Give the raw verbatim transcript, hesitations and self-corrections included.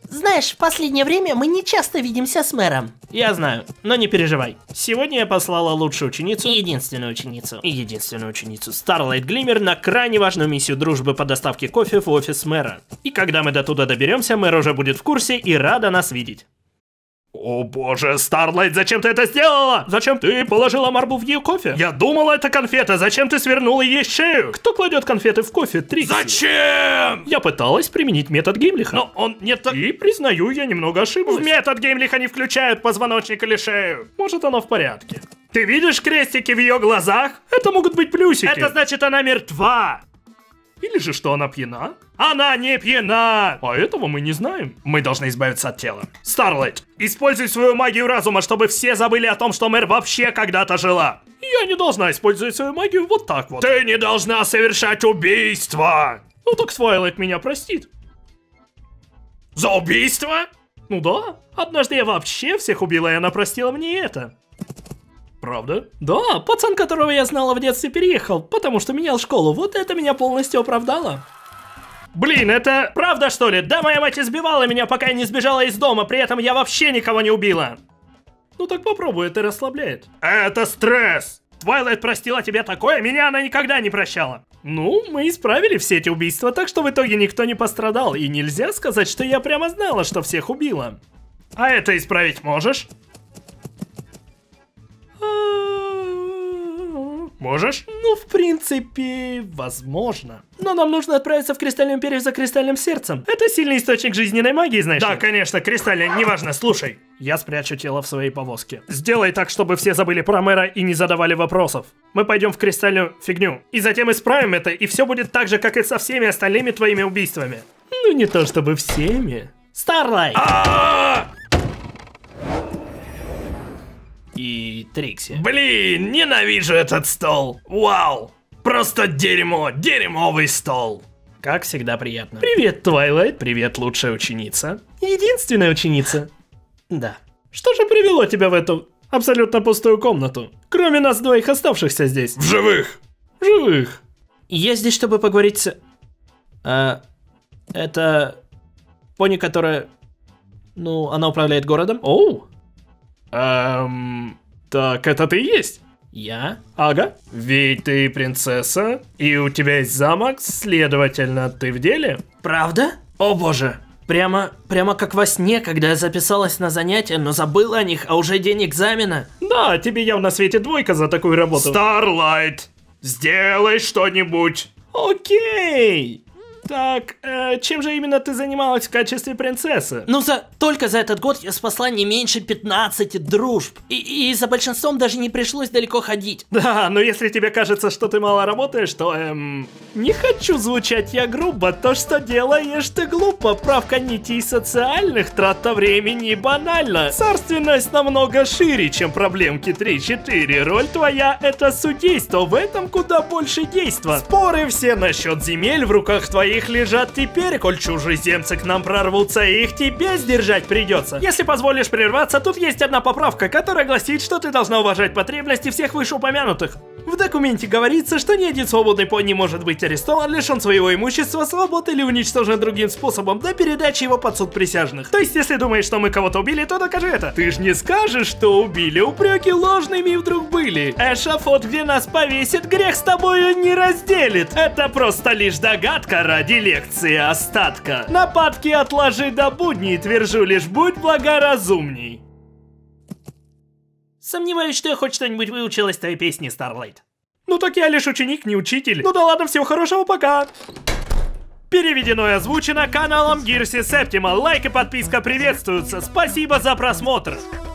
Знаешь, в последнее время мы не часто видимся с мэром. Я знаю, но не переживай. Сегодня я послала лучшую ученицу И единственную ученицу. и единственную ученицу Starlight Glimmer на крайне важную миссию дружбы по доставке кофе в офис мэра. И когда мы до туда доберемся, мэр уже будет в курсе и рада нас видеть. О боже, Старлайт, зачем ты это сделала? Зачем ты положила марбу в ее кофе? Я думала, это конфета, зачем ты свернула ей шею? Кто кладет конфеты в кофе, Трикси? Зачем? Я пыталась применить метод Геймлиха. Но он не так... И, признаю, я немного ошиблась. В метод Геймлиха не включают позвоночник или шею. Может, оно в порядке. Ты видишь крестики в ее глазах? Это могут быть плюсики. Это значит, она мертва. Или же, что она пьяна? Она не пьяна! А этого мы не знаем. Мы должны избавиться от тела. Старлайт, используй свою магию разума, чтобы все забыли о том, что мэр вообще когда-то жила. Я не должна использовать свою магию вот так вот. Ты не должна совершать убийство! Ну так Твайлайт меня простит. За убийство? Ну да. Однажды я вообще всех убила, и она простила мне это. Правда? Да, пацан, которого я знала в детстве, переехал, потому что менял школу. Вот это меня полностью оправдало. Блин, это правда, что ли? Да, моя мать избивала меня, пока я не сбежала из дома, при этом я вообще никого не убила. Ну так попробуй, это расслабляет. Это стресс! Твайлайт простила тебе такое, меня она никогда не прощала. Ну, мы исправили все эти убийства, так что в итоге никто не пострадал. И нельзя сказать, что я прямо знала, что всех убила. А это исправить можешь? Можешь? Ну, в принципе, возможно. Но нам нужно отправиться в Кристальную Империю за Кристальным Сердцем. Это сильный источник жизненной магии, знаешь? Да, конечно, Кристальная, неважно, слушай. Я спрячу тело в своей повозке. Сделай так, чтобы все забыли про мэра и не задавали вопросов. Мы пойдем в Кристальную фигню. И затем исправим это, и все будет так же, как и со всеми остальными твоими убийствами. Ну, не то чтобы всеми. Старлайт! И Трикси. Блин, ненавижу этот стол. Вау. Просто дерьмо, дерьмовый стол. Как всегда приятно. Привет, Твайлайт. Привет, лучшая ученица. Единственная ученица. Да. Что же привело тебя в эту абсолютно пустую комнату? Кроме нас двоих оставшихся здесь. В живых. В живых. Я здесь, чтобы поговорить с... А, это... пони, которая... Ну, она управляет городом. Оу. Эм... Так, это ты и есть? Я? Ага. Ведь ты принцесса, и у тебя есть замок, следовательно, ты в деле? Правда? О боже. Прямо, прямо как во сне, когда я записалась на занятия, но забыла о них, а уже день экзамена. Да, тебе явно светит двойка за такую работу. Старлайт, сделай что-нибудь. Окей. Так, э, чем же именно ты занималась в качестве принцессы? Ну, за только за этот год я спасла не меньше пятнадцати дружб. И, и за большинством даже не пришлось далеко ходить. Да, но если тебе кажется, что ты мало работаешь, то, эм... не хочу звучать я грубо, то, что делаешь ты глупо. Правка нитей социальных, трата времени банально. Царственность намного шире, чем проблемки три-четыре. Роль твоя — это судейство, в этом куда больше действа. Споры все насчет земель в руках твоих лежат теперь, коль чужеземцы к нам прорвутся, их тебе сдержать придется. Если позволишь прерваться, тут есть одна поправка, которая гласит, что ты должна уважать потребности всех вышеупомянутых. В документе говорится, что ни один свободный пони может быть арестован, лишен своего имущества, свободы или уничтожен другим способом до передачи его под суд присяжных. То есть, если думаешь, что мы кого-то убили, то докажи это. Ты ж не скажешь, что убили, упреки ложными вдруг были. Эшафот, где нас повесит, грех с тобою не разделит. Это просто лишь догадка ради лекции остатка. Нападки отложи до будней, твержу лишь будь благоразумней. Сомневаюсь, что я хоть что-нибудь выучила из твоей песни, Старлайт. Ну так я лишь ученик, не учитель. Ну да ладно, всего хорошего, пока. Переведено и озвучено каналом Гирси Септима. Лайк и подписка приветствуются. Спасибо за просмотр.